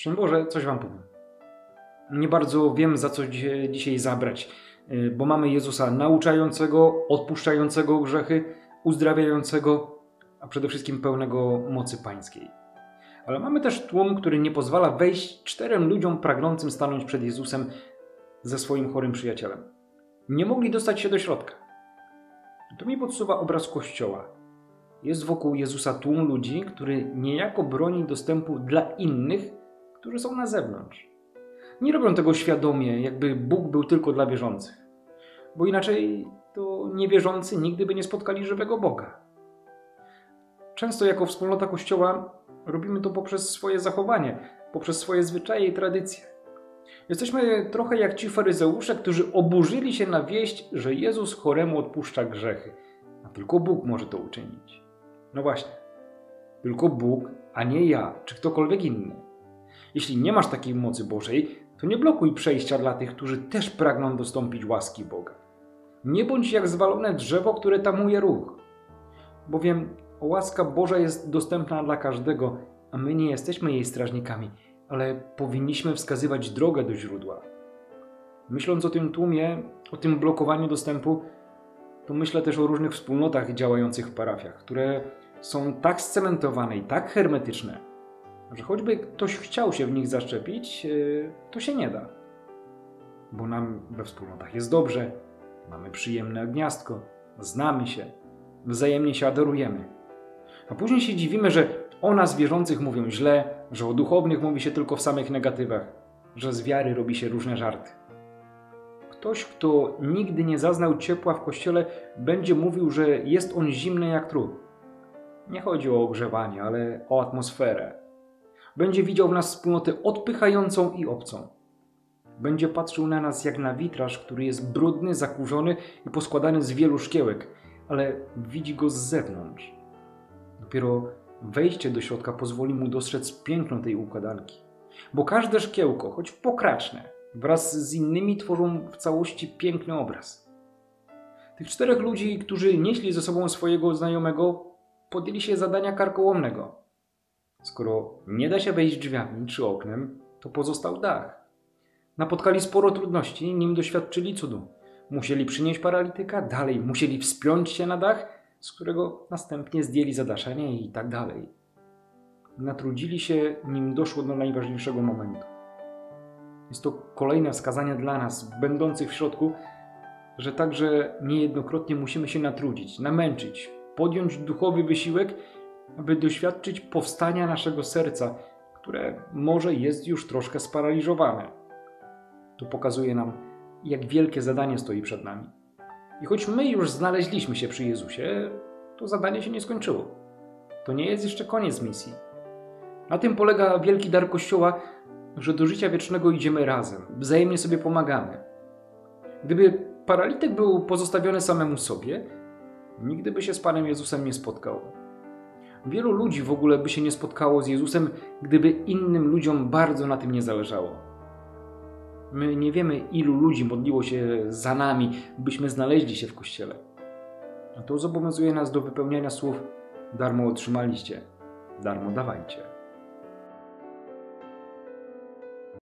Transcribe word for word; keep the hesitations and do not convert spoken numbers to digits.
Szczęść Boże, coś wam powiem. Nie bardzo wiem, za co dzisiaj zabrać, bo mamy Jezusa nauczającego, odpuszczającego grzechy, uzdrawiającego, a przede wszystkim pełnego mocy pańskiej. Ale mamy też tłum, który nie pozwala wejść czterem ludziom pragnącym stanąć przed Jezusem ze swoim chorym przyjacielem. Nie mogli dostać się do środka. To mi podsuwa obraz Kościoła. Jest wokół Jezusa tłum ludzi, który niejako broni dostępu dla innych, którzy są na zewnątrz. Nie robią tego świadomie, jakby Bóg był tylko dla wierzących. Bo inaczej to niewierzący nigdy by nie spotkali żywego Boga. Często jako wspólnota Kościoła robimy to poprzez swoje zachowanie, poprzez swoje zwyczaje i tradycje. Jesteśmy trochę jak ci faryzeusze, którzy oburzyli się na wieść, że Jezus choremu odpuszcza grzechy, a tylko Bóg może to uczynić. No właśnie, tylko Bóg, a nie ja, czy ktokolwiek inny. Jeśli nie masz takiej mocy Bożej, to nie blokuj przejścia dla tych, którzy też pragną dostąpić łaski Boga. Nie bądź jak zwalone drzewo, które tamuje ruch. Bowiem łaska Boża jest dostępna dla każdego, a my nie jesteśmy jej strażnikami, ale powinniśmy wskazywać drogę do źródła. Myśląc o tym tłumie, o tym blokowaniu dostępu, to myślę też o różnych wspólnotach działających w parafiach, które są tak scementowane i tak hermetyczne, że choćby ktoś chciał się w nich zaszczepić, to się nie da. Bo nam we wspólnotach jest dobrze, mamy przyjemne gniazdko, znamy się, wzajemnie się adorujemy. A później się dziwimy, że o nas wierzących mówią źle, że o duchownych mówi się tylko w samych negatywach, że z wiary robi się różne żarty. Ktoś, kto nigdy nie zaznał ciepła w Kościele, będzie mówił, że jest on zimny jak trup. Nie chodzi o ogrzewanie, ale o atmosferę. Będzie widział w nas wspólnotę odpychającą i obcą. Będzie patrzył na nas jak na witraż, który jest brudny, zakurzony i poskładany z wielu szkiełek, ale widzi go z zewnątrz. Dopiero wejście do środka pozwoli mu dostrzec piękno tej układanki. Bo każde szkiełko, choć pokraczne, wraz z innymi tworzą w całości piękny obraz. Tych czterech ludzi, którzy nieśli ze sobą swojego znajomego, podjęli się zadania karkołomnego. Skoro nie da się wejść drzwiami czy oknem, to pozostał dach. Napotkali sporo trudności, nim doświadczyli cudu. Musieli przynieść paralityka, dalej musieli wspiąć się na dach, z którego następnie zdjęli zadaszenie i tak dalej. Natrudzili się, nim doszło do najważniejszego momentu. Jest to kolejne wskazanie dla nas, będących w środku, że także niejednokrotnie musimy się natrudzić, namęczyć, podjąć duchowy wysiłek, aby doświadczyć powstania naszego serca, które może jest już troszkę sparaliżowane. To pokazuje nam, jak wielkie zadanie stoi przed nami. I choć my już znaleźliśmy się przy Jezusie, to zadanie się nie skończyło. To nie jest jeszcze koniec misji. Na tym polega wielki dar Kościoła, że do życia wiecznego idziemy razem, wzajemnie sobie pomagamy. Gdyby paralityk był pozostawiony samemu sobie, nigdy by się z Panem Jezusem nie spotkał. Wielu ludzi w ogóle by się nie spotkało z Jezusem, gdyby innym ludziom bardzo na tym nie zależało. My nie wiemy, ilu ludzi modliło się za nami, byśmy znaleźli się w Kościele. A to zobowiązuje nas do wypełniania słów: darmo otrzymaliście, darmo dawajcie.